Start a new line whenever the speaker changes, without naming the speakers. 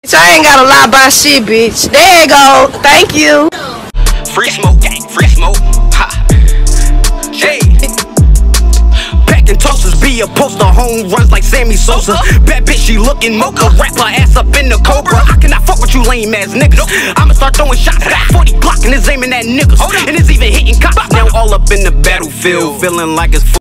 I ain't gotta lie about shit, bitch. There you go. Thank you.
Free smoke, gang, free smoke. Ha. Hey. Packing toasters, be a poster, home runs like Sammy Sosa. Bad bitch, she looking mocha. Wrap her ass up in the Cobra. I cannot fuck with you lame ass niggas. I'ma start throwing shots. Got 40 Glock and it's aiming at niggas. And it's even hitting cops. Now all up in the battlefield, feeling like it's